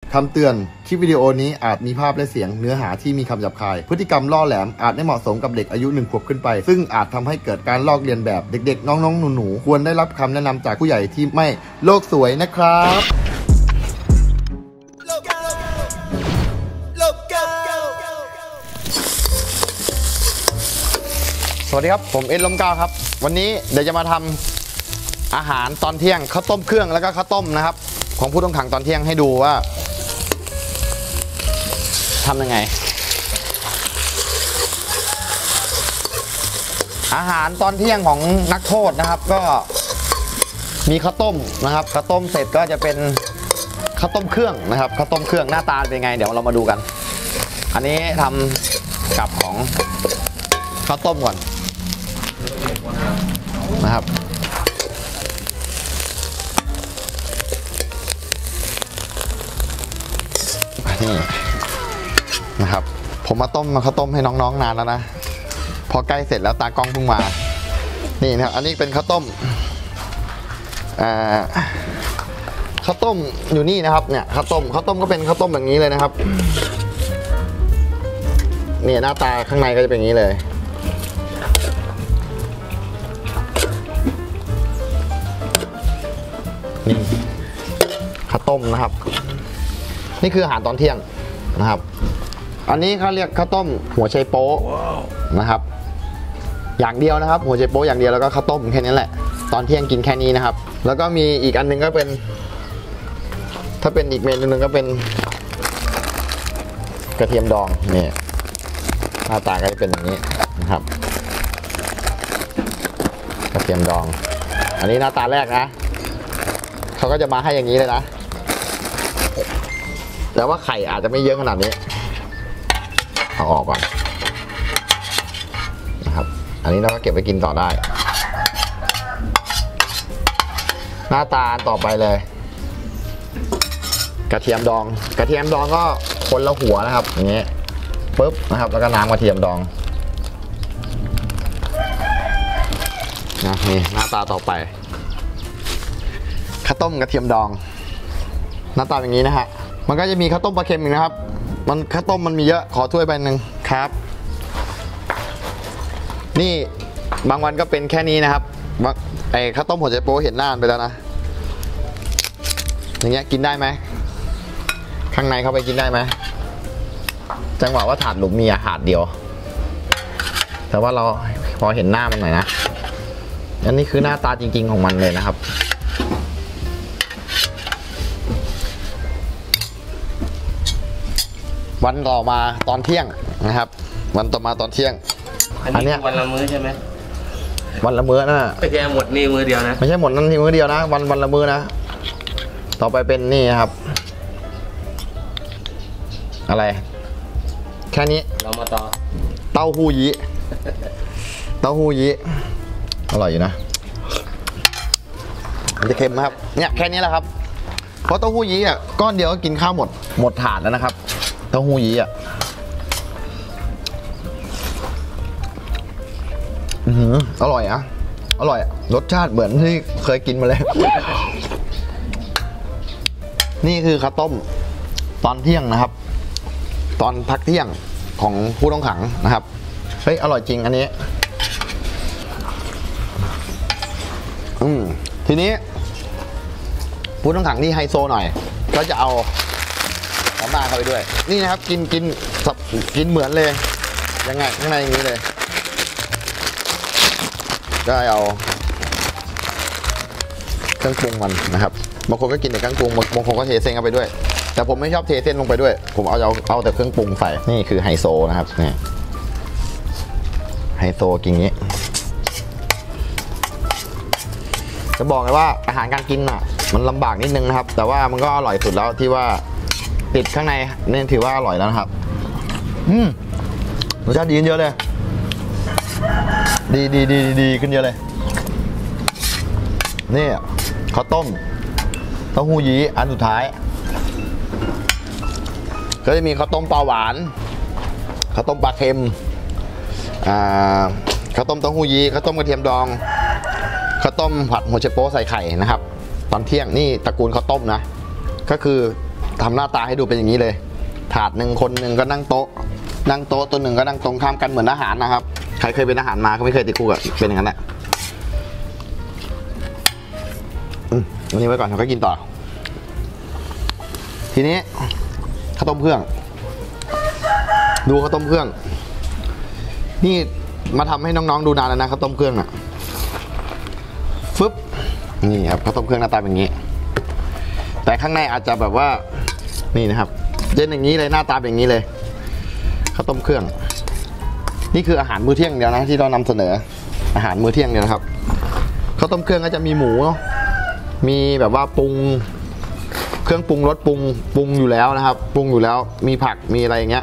คำเตือนคลิปวิดีโอนี้อาจมีภาพและเสียงเนื้อหาที่มีคำหยาบคายพฤติกรรมล่อแหลมอาจไม่เหมาะสมกับเด็กอายุ1 ขวบขึ้นไปซึ่งอาจทำให้เกิดการลอกเลียนแบบเด็กๆน้องๆหนูๆควรได้รับคำแนะนำจากผู้ใหญ่ที่ไม่โลกสวยนะครับสวัสดีครับผมเอ็ดลมเก้าครับวันนี้เดี๋ยวจะมาทำอาหารตอนเที่ยงข้าวต้มเครื่องแล้วก็ข้าวต้มนะครับของผู้ต้องขังตอนเที่ยงให้ดูว่าทำยังไงอาหารตอนเที่ยงของนักโทษนะครับก็มีข้าวต้มนะครับข้าวต้มเสร็จก็จะเป็นข้าวต้มเครื่องนะครับข้าวต้มเครื่องหน้าตาเป็นไงเดี๋ยวเรามาดูกันอันนี้ทำกับของข้าวต้มก่อนนะครับนี่นะครับผมมาต้มข้าวต้มให้น้องๆนานแล้วนะพอใกล้เสร็จแล้วตากล้องเพิ่งมานี่นะครับอันนี้เป็นข้าวต้มข้าวต้มอยู่นี่นะครับเนี่ยข้าวต้มก็เป็นข้าวต้มแบบนี้เลยนะครับนี่หน้าตาข้างในก็จะเป็นอย่างนี้เลยนี่ข้าวต้มนะครับนี่คืออาหารตอนเที่ยงนะครับอันนี้เขาเรียกข้าวต้มหัวไชโป๊นะครับอย่างเดียวนะครับหัวไชโป๊อย่างเดียวแล้วก็ข้าวต้มแค่นี้แหละตอนเที่ยงกินแค่นี้นะครับแล้วก็มีอีกอันนึงก็เป็นถ้าเป็นอีกเมนูนึงก็เป็นกระเทียมดองนี่หน้าตาก็จะเป็นอย่างนี้นะครับกระเทียมดองอันนี้หน้าตาแรกนะเขาก็จะมาให้อย่างนี้เลยนะแต่ว่าไข่อาจจะไม่เยอะขนาดนี้เอาออกก่อนนะครับอันนี้เราก็เก็บไปกินต่อได้หน้าตาต่อไปเลยกระเทียมดองก็คนละหัวนะครับอย่างนี้ปึ๊บนะครับแล้วก็น้ำกระเทียมดองนะนี่หน้าตาต่อไปข้าวต้มกระเทียมดองหน้าตาอย่างนี้นะฮะมันก็จะมีข้าวต้มปลาเค็มอีกนะครับมันข้าวต้มมันมีเยอะขอถ้วยใบหนึ่งครับนี่บางวันก็เป็นแค่นี้นะครับไอ้ข้าวต้มหัวใจโป๊เห็นหน้าไปแล้วนะอย่างเงี้ยกินได้ไหมข้างในเข้าไปกินได้ไหมจังหวะว่าถาดหลุมมีถาดเดียวแต่ว่าเราพอเห็นหน้ามันหน่อยนะอันนี้คือหน้าตาจริงๆของมันเลยนะครับวันต่อมาตอนเที่ยงนะครับวันต่อมาตอนเที่ยงอันนี้วันละมื้อใช่ไหมวันละมื้อนะไม่ใช่หมดนี่มื้อเดียวนะไม่ใช่หมดนั่นทีมื้อเดียวนะวันละมื้อนะต่อไปเป็นนี่ครับอะไรแค่นี้เรามาต่อเต้าหู้ยี้อร่อยอยู่นะมันจะเค็มนะครับเนี่ยแค่นี้แหละครับเพราะเต้าหู้ยี้อ่ะก้อนเดียวก็กินข้าวหมดถาดแล้วนะครับเต้าหู้ยี้อ่ะอร่อยอ่ะอร่อยรสชาติเหมือนที่เคยกินมาเลยนี่คือข้าวต้มตอนเที่ยงนะครับตอนพักเที่ยงของผู้ต้องขังนะครับเฮ้ยอร่อยจริงอันนี้ทีนี้ผู้ต้องขังที่ไฮโซหน่อยก็จะเอามาเข้าไปด้วยนี่นะครับกินเหมือนเลยยังไงข้างในอย่างนี้เลยก็เอาเครื่องปรุงมันนะครับบางคนก็กินแต่เครื่องปรุงบางคนก็เทเส้นเข้าไปด้วยแต่ผมไม่ชอบเทเส้นลงไปด้วยผมเอาแต่เครื่องปรุงใส่นี่คือไฮโซนะครับนี่ไฮโซกินอย่างนี้จะบอกเลยว่าอาหารการกินอ่ะมันลำบากนิดนึงนะครับแต่ว่ามันก็อร่อยสุดแล้วที่ว่าติดข้างในนี่ถือว่าอร่อยแล้วนะครับรสชาติดีขึ้นเยอะเลยดีขึ้นเยอะเลยนี่ข้าวต้มเต้าหู้ยี้อันสุดท้ายก็จะมีข้าวต้มปลาหวานข้าวต้มปลาเค็มข้าวต้มเต้าหู้ยี้ข้าวต้มกระเทียมดองข้าวต้มผัดหัวไชโป๊ใส่ไข่นะครับตอนเที่ยงนี่ตระกูลข้าวต้มนะก็คือทำหน้าตาให้ดูเป็นอย่างนี้เลย ถาดหนึ่งคนหนึ่งก็นั่งโต๊ะตัวหนึ่งก็นั่งตรงข้ามกันเหมือนอาหารนะครับใครเคยเป็นอาหารมาก็ไม่เคยติดคุกอะเป็นอย่างนั้นแหละอันนี้ไว้ก่อนเราก็กินต่อทีนี้ข้าวต้มเครื่องดูข้าวต้มเครื่องนี่มาทำให้น้องๆดูนานแล้วนะข้าวต้มเครื่องอ่ะฟึบนี่ครับข้าวต้มเครื่องหน้าตาเป็นอย่างนี้แต่ข้างในอาจจะแบบว่านี่นะครับเย็นอย่างนี้เลยหน้าตาเป็นอย่างนี้เลยข้าวต้มเครื่องนี่คืออาหารมื้อเที่ยงเดียวนะที่เรานำเสนออาหารมื้อเที่ยงเดียวนะครับข้าวต้มเครื่องก็จะมีหมูมีแบบว่าปรุงเครื่องปรุงรสปรุงอยู่แล้วนะครับปรุงอยู่แล้วมีผักมีอะไรอย่างเงี้ย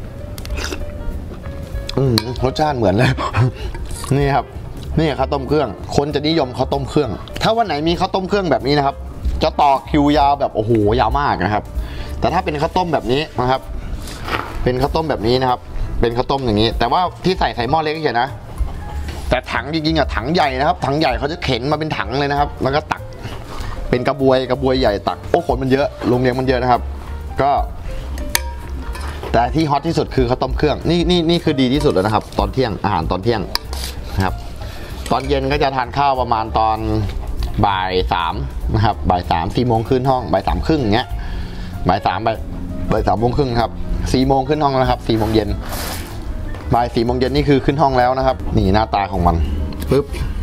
รสชาติเหมือนเลย นี่ครับนี่ข้าวต้มเครื่องคนจะนิยมข้าวต้มเครื่องถ้าวันไหนมีข้าวต้มเครื่องแบบนี้นะครับจะต่อคิวยาวแบบโอ้โหยาวมากนะครับแต่ถ้าเป็นข้าวต้มแบบนี้นะครับเป็นข้าวต้มแบบนี้นะครับเป็นข้าวต้มอย่างนี้แต่ว่าที่ใส่หม้อเล็กเฉยนะแต่ถังจริงๆอะถังใหญ่นะครับถังใหญ่เขาจะเข็นมาเป็นถังเลยนะครับแล้วก็ตักเป็นกระบวยใหญ่ตักโอ้คนมันเยอะโรงเรียนมันเยอะนะครับก็แต่ที่ฮอตที่สุดคือข้าวต้มเครื่องนี่คือดีที่สุดแล้วนะครับตอนเที่ยงอาหารตอนเที่ยงนะครับตอนเย็นก็จะทานข้าวประมาณตอนบ่ายสามนะครับบ่ายสาม4 โมงขึ้นห้องบ่าย 3 ครึ่งอย่างเงี้ยบ่าย 3 โมงครึ่งครับ4 โมงขึ้นห้องแล้วครับ4 โมงเย็นบ่าย 4 โมงเย็นนี่คือขึ้นห้องแล้วนะครับนี่หน้าตาของมันปึ๊บ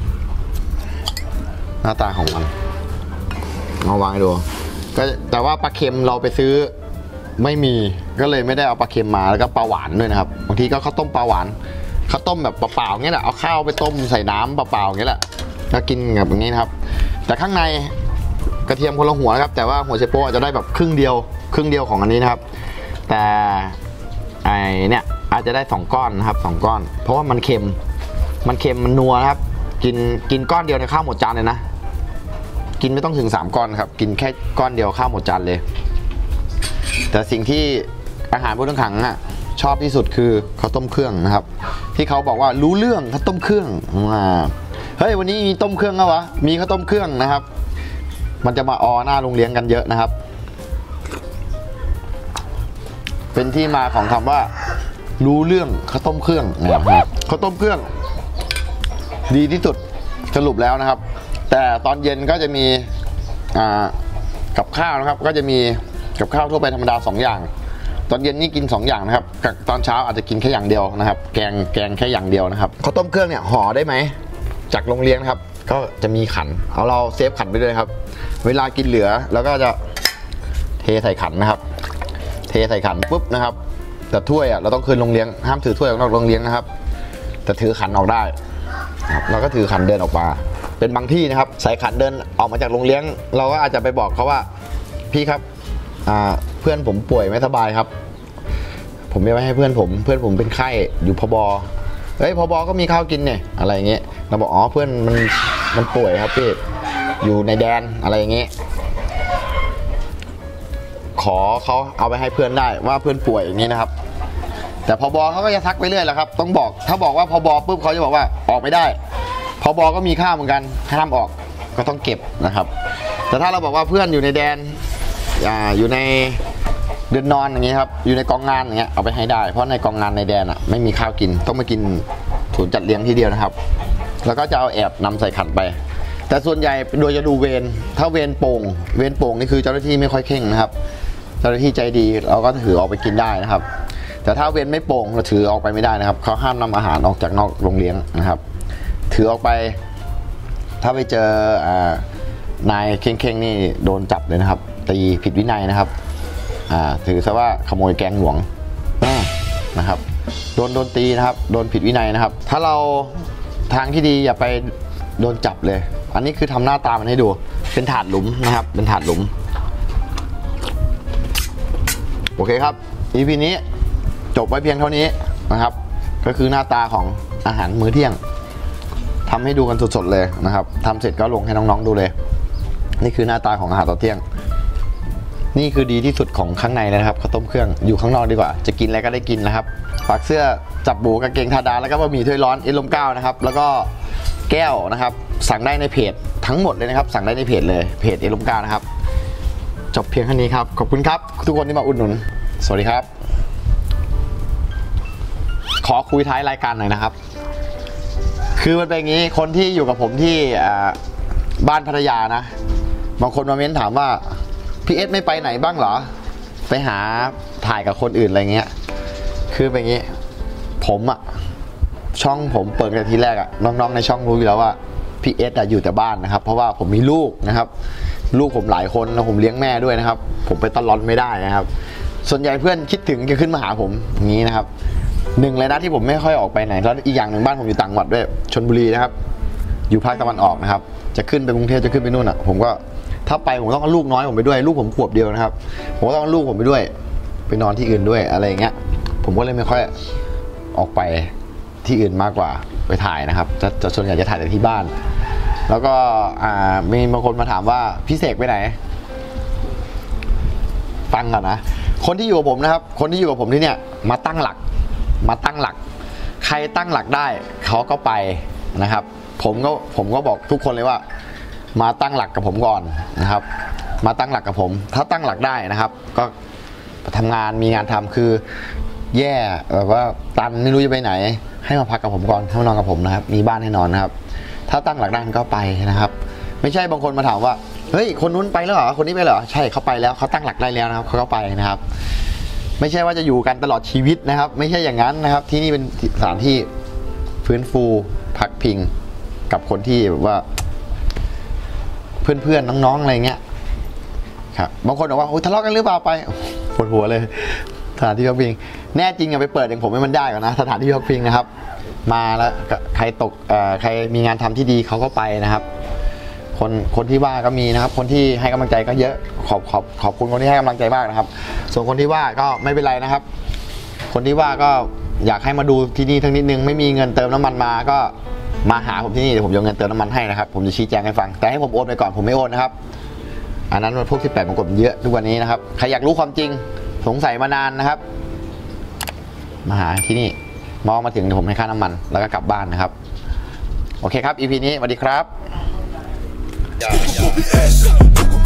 หน้าตาของมันเอาวางให้ดูก็แต่ว่าปลาเค็มเราไปซื้อไม่มีก็เลยไม่ได้เอาปลาเค็มมาแล้วก็ปลาหวานด้วยนะครับบางทีก็ข้าวต้มปลาหวานข้าวต้มแบบเปล่าๆเงี้ยแหละเอาข้าวไปต้มใส่น้ำเปล่าๆเงี้ยแหละแล้วกินแบบนี้นะครับแต่ข้างในกระเทียมคนละหัวนะครับแต่ว่าหัวไชโป๊ะจะได้แบบครึ่งเดียวของอันนี้นะครับแต่ไอเนี่ยอาจจะได้2 ก้อนนะครับ2 ก้อนเพราะว่ามันเค็มมันนัวนะครับกินก้อนเดียวในข้าวหมดจานเลยนะกินไม่ต้องถึง3 ก้อนครับกินแค่ก้อนเดียวข้าวหมดจานเลยแต่สิ่งที่อาหารผู้ต้องขังชอบที่สุดคือข้าวต้มเครื่องนะครับที่เขาบอกว่ารู้เรื่องข้าวต้มเครื่องเฮ้ยวันนี้มีต้มเครื่องแล้ววะมีข้าวต้มเครื่องนะครับมันจะมาหน้าโรงเรียนกันเยอะนะครับเป็นที่มาของคำว่ารู้เรื่องข้าวต้มเครื่องนะครับข้าวต้มเครื่องดีที่สุดสรุปแล้วนะครับแต่ตอนเย็นก็จะมีกับข้าวนะครับก็จะมีกับข้าวทั่วไปธรรมดา2 อย่างตอนเย็นนี่กิน2 อย่างนะครับตอนเช้าอาจจะกินแค่อย่างเดียวนะครับแกงแค่อย่างเดียวนะครับข้าวต้มเครื่องเนี่ยห่อได้ไหมจากโรงเรียนครับก็จะมีขันเอาเราเซฟขันไปเลยครับเวลากินเหลือแล้วก็จะเทใส่ขันนะครับเทใส่ขันปุ๊บนะครับแต่ถ้วยเราต้องคืนโรงเรียนห้ามถือถ้วยออกนอกโรงเรียนนะครับแต่ถือขันออกได้ครับเราก็ถือขันเดินออกมาเป็นบางที่นะครับใส่ขันเดินออกมาจากโรงเรียนเราก็อาจจะไปบอกเขาว่าพี่ครับเพื่อนผมป่วยไม่สบายครับผมไม่ไว้ให้เพื่อนผมเป็นไข้อยู่พบเฮ้ยพบก็มีข้าวกินเนี่ยอะไรอย่างเงี้ยเราบอกอ๋อเพื่อนมันป่วยครับพี่อยู่ในแดนอะไรอย่างเงี้ยขอเขาเอาไปให้เพื่อนได้ว่าเพื่อนป่วยอย่างนี้นะครับแต่พบเขาก็จะทักไปเรื่อยแหละครับต้องบอกถ้าบอกว่าพบปุ๊บเขาจะบอกว่าออกไม่ได้พบก็มีค่าเหมือนกันห้ามออกก็ต้องเก็บนะครับแต่ถ้าเราบอกว่าเพื่อนอยู่ในแดนอยู่ในเดือนนอนอย่างเงี้ยครับอยู่ในกองงานอย่างเงี้ยเอาไปให้ได้เพราะในกองงานในแดนไม่มีข้าวกินต้องมากินศูนย์จัดเลี้ยงที่เดียวนะครับแล้วก็จะเอาแอบนำใส่ขันไปแต่ส่วนใหญ่โดยจะดูเวรถ้าเวรโป่งนี่คือเจ้าหน้าที่ไม่ค่อยเข่งนะครับเจ้าหน้าที่ใจดีเราก็ถือออกไปกินได้นะครับแต่ถ้าเวรไม่โป่งเราถือออกไปไม่ได้นะครับเขาห้ามนำอาหารออกจากนอกโรงเรียนนะครับถือออกไปถ้าไปเจอนายเข่งๆนี่โดนจับเลยนะครับตีผิดวินัยนะครับถือซะว่าขโมยแกงหลวงนะครับโดนตีนะครับโดนผิดวินัยนะครับถ้าเราทางที่ดีอย่าไปโดนจับเลยอันนี้คือทำหน้าตามันให้ดูเป็นถาดหลุมนะครับเป็นถาดหลุมโอเคครับ EP นี้จบไว้เพียงเท่านี้นะครับก็คือหน้าตาของอาหารมื้อเที่ยงทำให้ดูกันสดๆเลยนะครับทำเสร็จก็ลงให้น้องๆดูเลยนี่คือหน้าตาของอาหารตอนเที่ยงนี่คือดีที่สุดของข้างในเลยนะครับข้าวต้มเครื่องอยู่ข้างนอกดีกว่าจะกินอะไรก็ได้กินนะครับฝากเสื้อจับบูกางเกงทาดาแล้วก็บะหมี่ถ้วยร้อนลม9นะครับแล้วก็แก้วนะครับสั่งได้ในเพจทั้งหมดเลยนะครับสั่งได้ในเพจเลยเพจลม9นะครับจบเพียงแค่นี้ครับขอบคุณครับทุกคนที่มาอุดหนุนสวัสดีครับขอคุยท้ายรายการหน่อยนะครับคือมันเป็นอย่างนี้คนที่อยู่กับผมที่บ้านพัทยานะบางคนมาเม้นถามว่าพี่เอสไม่ไปไหนบ้างเหรอไปหาถ่ายกับคนอื่นอะไรเงี้ยคือเป็นอย่างนี้ผมอะช่องผมเปิดกันทีแรกอะน้องๆในช่องรู้อยู่แล้วว่าพี่เอสอยู่แต่บ้านนะครับเพราะว่าผมมีลูกนะครับลูกผมหลายคนแล้วผมเลี้ยงแม่ด้วยนะครับผมไปตลอดไม่ได้นะครับส่วนใหญ่เพื่อนคิดถึงจะขึ้นมาหาผมอย่างนี้นะครับหนึ่งเลยนะที่ผมไม่ค่อยออกไปไหนแล้วอีกอย่างหนึ่งบ้านผมอยู่ต่างจังหวัดด้วยชลบุรีนะครับอยู่ภาคตะวันออกนะครับจะขึ้นไปกรุงเทพจะขึ้นไปนู่นอ่ะผมก็ถ้าไปผมต้องเอาลูกน้อยผมไปด้วยลูกผมขวบเดียวนะครับผมก็ต้องเอาลูกผมไปด้วยไปนอนที่อื่นด้วยอะไรอย่างเงี้ยผมก็เลยไม่ค่อยออกไปที่อื่นมากกว่าไปถ่ายนะครับจะส่วนใหญ่จะถ่ายแต่ที่บ้านแล้วก็มีบางคนมาถามว่าพี่เสกไปไหนฟังก่อนนะคนที่อยู่กับผมนะครับคนที่อยู่กับผมที่เนี่ยมาตั้งหลักใครตั้งหลักได้เขาก็ไปนะครับผมก็บอกทุกคนเลยว่ามาตั้งหลักกับผมก่อนนะครับมาตั้งหลักกับผมถ้าตั้งหลักได้นะครับก็ทำงานมีงานทำคือแย่แบบว่าตันไม่รู้จะไปไหนให้มาพักกับผมก่อนให้มานอนกับผมนะครับมีบ้านให้นอนนะครับถ้าตั้งหลักได้ก็ไปนะครับไม่ใช่บางคนมาถามว่าเฮ้ยคนนู้นไปแล้วเหรอคนนี้ไปเหรอใช่เขาไปแล้วเขาตั้งหลักได้แล้วนะครับเขาก็ไปนะครับไม่ใช่ว่าจะอยู่กันตลอดชีวิตนะครับไม่ใช่อย่างนั้นนะครับที่นี่เป็นสถานที่ฟื้นฟูพักพิงกับคนที่แบบว่าเพื่อนๆน้องๆอะไรเงี้ยครับบางคนบอกว่าโอ้ทะเลาะกันหรือเปล่าไปปวดหัวเลยสถานที่พักพิงแน่จริงอะไปเปิดอย่างผมให้มันได้ก่อนนะสถานที่พักพิงนะครับมาแล้วใครใครมีงานทำที่ดีเขาก็ไปนะครับคนที่ว่าก็มีนะครับคนที่ให้กำลังใจก็เยอะขอบคุณคนที่ให้กำลังใจมากนะครับส่วนคนที่ว่าก็ไม่เป็นไรนะครับคนที่ว่าก็อยากให้มาดูที่นี่ทั้งนิดนึงไม่มีเงินเติมน้ำมันมาก็มาหาผมที่นี่เดี๋ยวผมจะเงินเติมน้ำมันให้นะครับผมจะชี้แจงให้ฟังแต่ให้ผมโอนไปก่อนผมไม่โอนนะครับอันนั้นมันพวกที่8มงกุฎเยอะทุกวันนี้นะครับใครอยากรู้ความจริงสงสัยมานานนะครับมาหาที่นี่มองมาถึงเดี๋ยวผมให้ค่าน้ำมันแล้วก็กลับบ้านนะครับโอเคครับ EP นี้สวัสดีครับ